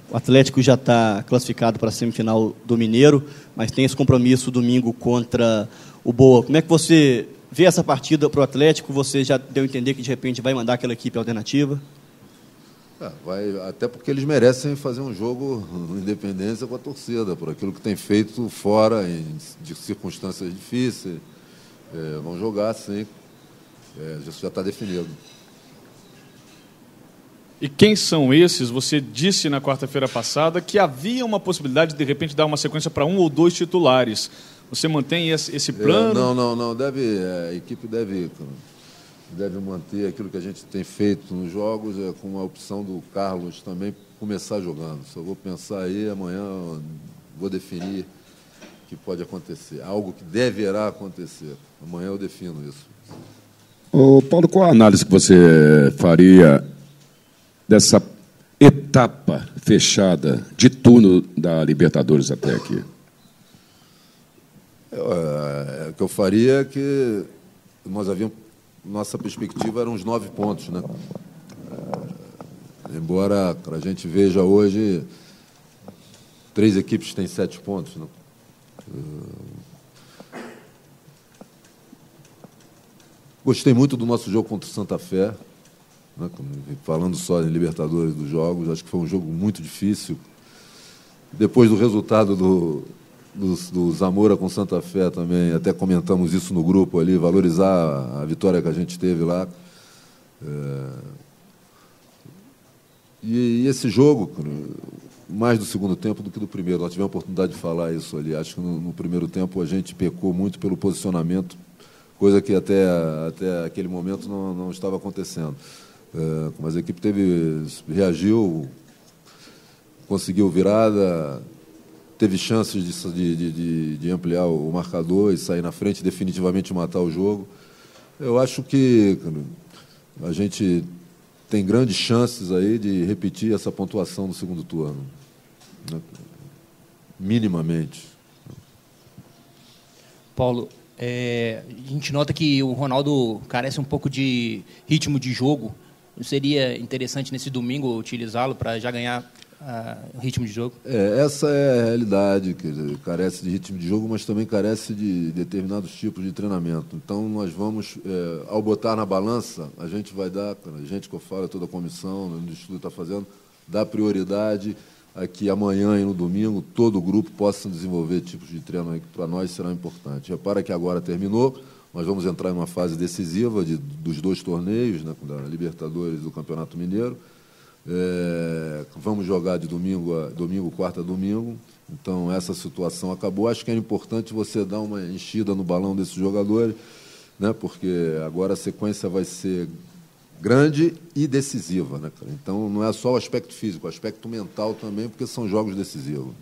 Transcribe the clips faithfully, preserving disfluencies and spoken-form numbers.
O Atlético já está classificado para a semifinal do Mineiro, mas tem esse compromisso domingo contra o Boa. Como é que você vê essa partida para o Atlético? Você já deu a entender que, de repente, vai mandar aquela equipe alternativa? É, vai, até porque eles merecem fazer um jogo no Independência com a torcida, por aquilo que tem feito fora, em, de circunstâncias difíceis. É, vão jogar, sim. É, isso já está definido. E quem são esses? Você disse na quarta-feira passada que havia uma possibilidade de, de repente, dar uma sequência para um ou dois titulares. Você mantém esse, esse plano? É, não, não, não. Deve, a equipe deve, deve manter aquilo que a gente tem feito nos jogos, é, com a opção do Carlos também começar jogando. Só vou pensar aí, amanhã vou definir o que pode acontecer. Algo que deverá acontecer. Amanhã eu defino isso. Ô, Paulo, qual a análise que você faria dessa etapa fechada de turno da Libertadores até aqui? É, o que eu faria é que nós havíamos, nossa perspectiva eram uns nove pontos, né? É, embora a gente veja hoje três equipes têm sete pontos, né? É, gostei muito do nosso jogo contra o Santa Fé, né? Falando só em Libertadores dos jogos, acho que foi um jogo muito difícil. Depois do resultado do, do, do Zamora com Santa Fé também, até comentamos isso no grupo ali, valorizar a vitória que a gente teve lá. É... E, e esse jogo, mais do segundo tempo do que do primeiro, nós tivemos a oportunidade de falar isso ali. Acho que no, no primeiro tempo a gente pecou muito pelo posicionamento, coisa que até, até aquele momento não, não estava acontecendo. É, mas a equipe teve, reagiu, conseguiu virada, teve chances de, de, de, de ampliar o marcador e sair na frente, definitivamente matar o jogo. Eu acho que a gente tem grandes chances aí de repetir essa pontuação no segundo turno, né? Minimamente. Paulo, é, a gente nota que o Ronaldo carece um pouco de ritmo de jogo. Não seria interessante nesse domingo utilizá-lo para já ganhar uh, o ritmo de jogo? É, essa é a realidade, quer dizer, carece de ritmo de jogo, mas também carece de determinados tipos de treinamento. Então, nós vamos, é, ao botar na balança, a gente vai dar, a gente que eu falo, toda a comissão, o estudo está fazendo, dá prioridade a que amanhã e no domingo todo o grupo possa desenvolver tipos de treino aí que para nós serão importantes. Repara que agora terminou, nós vamos entrar em uma fase decisiva de, dos dois torneios, né, da Libertadores e do Campeonato Mineiro. É, vamos jogar de domingo, a, domingo, quarta a domingo. Então, essa situação acabou. Acho que é importante você dar uma enchida no balão desses jogadores, né, porque agora a sequência vai ser grande e decisiva, né, cara? Então, não é só o aspecto físico, o aspecto mental também, porque são jogos decisivos.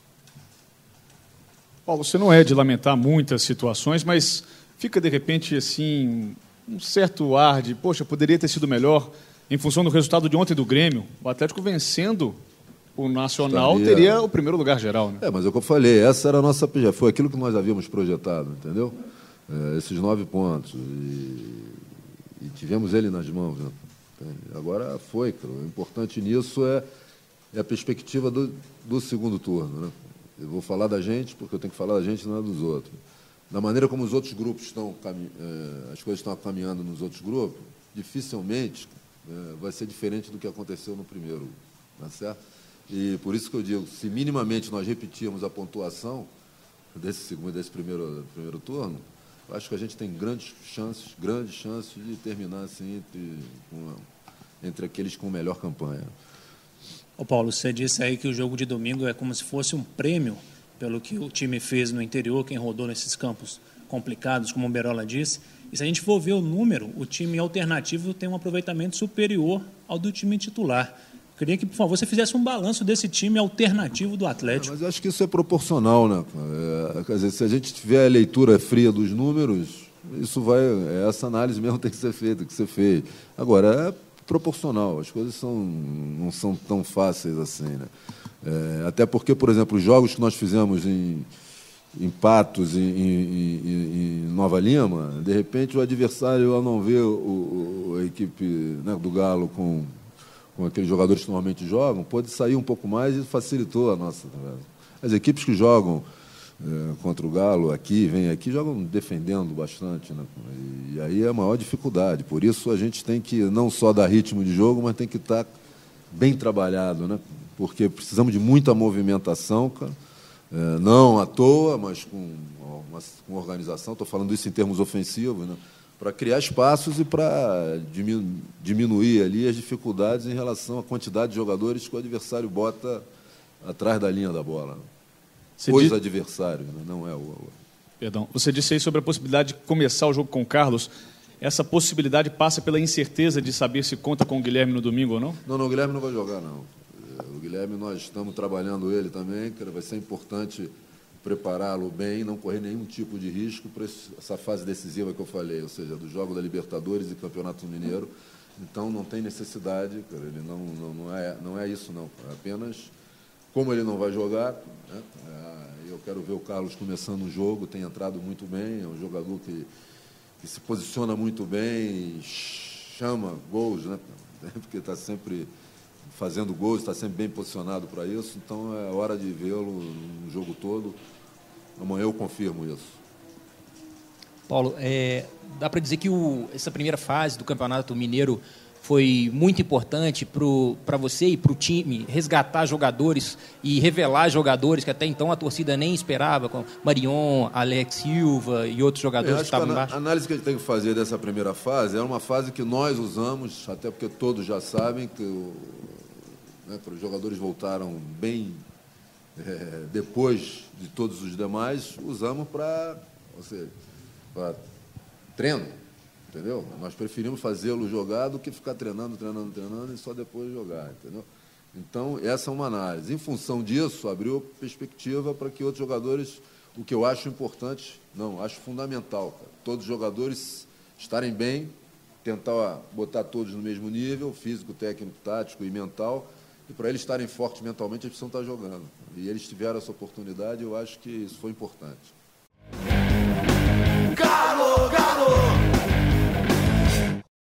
Paulo, você não é de lamentar muitas situações, mas fica, de repente, assim, um certo ar de, poxa, poderia ter sido melhor em função do resultado de ontem do Grêmio. O Atlético vencendo o Nacional Estaria... teria o primeiro lugar geral, né? É, mas é o que eu falei, essa era a nossa... Foi aquilo que nós havíamos projetado, entendeu? É, esses nove pontos. E, e tivemos ele nas mãos, né? Agora foi, cara. O importante nisso é, é a perspectiva do, do segundo turno, né? Eu vou falar da gente, porque eu tenho que falar da gente, não é dos outros. Da maneira como os outros grupos estão, é, as coisas estão caminhando nos outros grupos, dificilmente é, vai ser diferente do que aconteceu no primeiro, tá certo? E por isso que eu digo, se minimamente nós repetirmos a pontuação desse segundo, desse primeiro, primeiro turno, eu acho que a gente tem grandes chances, grandes chances de terminar assim entre, com, entre aqueles com melhor campanha. Ô Paulo, você disse aí que o jogo de domingo é como se fosse um prêmio pelo que o time fez no interior, quem rodou nesses campos complicados, como o Berola disse. E se a gente for ver o número, o time alternativo tem um aproveitamento superior ao do time titular. Eu queria que, por favor, você fizesse um balanço desse time alternativo do Atlético. É, mas eu acho que isso é proporcional, né? É, quer dizer, se a gente tiver a leitura fria dos números, isso vai, essa análise mesmo tem que ser feita, tem que ser feita. Agora, é proporcional, as coisas são, não são tão fáceis assim, né? É, até porque, por exemplo, os jogos que nós fizemos em, em Patos, em, em, em Nova Lima, de repente o adversário, ao não ver o, o, a equipe, né, do Galo com, com aqueles jogadores que normalmente jogam, pôde sair um pouco mais e facilitou a nossa. As equipes que jogam é, contra o Galo aqui, vêm aqui, jogam defendendo bastante, né? E aí é a maior dificuldade. Por isso a gente tem que não só dar ritmo de jogo, mas tem que estar bem trabalhado, né? Porque precisamos de muita movimentação, cara. É, não à toa, mas com, uma, com organização. Estou falando isso em termos ofensivos, né? Para criar espaços e para diminu diminuir ali as dificuldades em relação à quantidade de jogadores que o adversário bota atrás da linha da bola. Você Os diz... adversários, né? Não é o, o... Perdão. Você disse aí sobre a possibilidade de começar o jogo com o Carlos. Essa possibilidade passa pela incerteza de saber se conta com o Guilherme no domingo ou não? Não, não, o Guilherme não vai jogar, não. O Guilherme, nós estamos trabalhando ele também, que vai ser importante prepará-lo bem, não correr nenhum tipo de risco para essa fase decisiva que eu falei, ou seja, do jogo da Libertadores e Campeonato Mineiro. Então, não tem necessidade, cara, ele não, não, não, é, não é isso, não. É apenas, como ele não vai jogar, né, é, eu quero ver o Carlos começando o jogo, tem entrado muito bem, é um jogador que, que se posiciona muito bem, chama gols, né, porque está sempre fazendo gols, está sempre bem posicionado para isso, então é hora de vê-lo no jogo todo. Amanhã eu confirmo isso. Paulo, é, dá para dizer que o, essa primeira fase do Campeonato Mineiro foi muito importante para você e para o time resgatar jogadores e revelar jogadores que até então a torcida nem esperava, como Marion, Alex Silva e outros jogadores que estavam embaixo? A análise que a gente tem que fazer dessa primeira fase é uma fase que nós usamos, até porque todos já sabem que o, né, os jogadores voltaram bem é, depois de todos os demais, usamos para treino, entendeu? Nós preferimos fazê-lo jogar do que ficar treinando, treinando, treinando e só depois jogar, entendeu? Então, essa é uma análise. Em função disso, abriu perspectiva para que outros jogadores, o que eu acho importante, não, acho fundamental, cara, todos os jogadores estarem bem, tentar botar todos no mesmo nível, físico, técnico, tático e mental, e para eles estarem fortes mentalmente, eles precisam estar jogando. E eles tiveram essa oportunidade, eu acho que isso foi importante.